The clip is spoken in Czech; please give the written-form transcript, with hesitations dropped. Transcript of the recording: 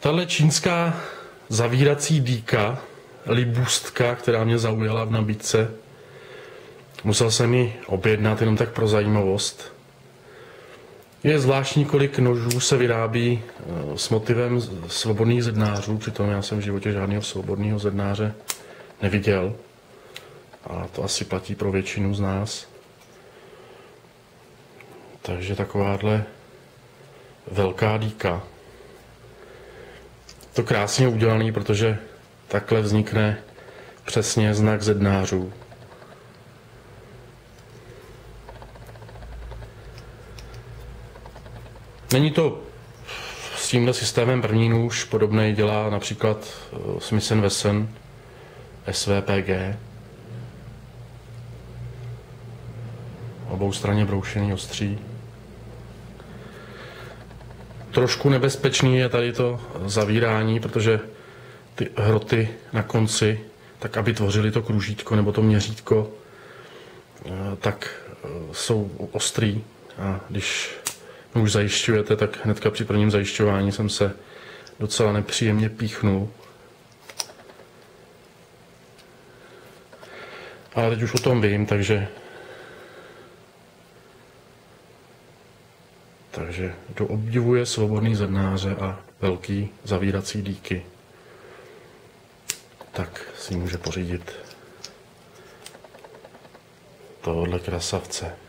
Tahle čínská zavírací dýka, libůstka, která mě zaujala v nabídce, musel jsem ji objednat jenom tak pro zajímavost. Je zvláštní, kolik nožů se vyrábí s motivem svobodných zednářů, přitom já jsem v životě žádného svobodného zednáře neviděl. A to asi platí pro většinu z nás. Takže takováhle velká dýka. To krásně udělaný, protože takhle vznikne přesně znak zednářů. Není to s tímhle systémem první nůž, podobný dělá například Smith & Wesson SVPG. Oboustranně broušený ostří. Trošku nebezpečný je tady to zavírání, protože ty hroty na konci, tak aby tvořily to kružítko nebo to měřítko, tak jsou ostrý. A když už zajišťujete, tak hnedka při prvním zajišťování jsem se docela nepříjemně píchnul. Ale teď už o tom vím, takže kdo obdivuje svobodný zednáře a velký zavírací dýky, tak si může pořídit tohohle krasavce.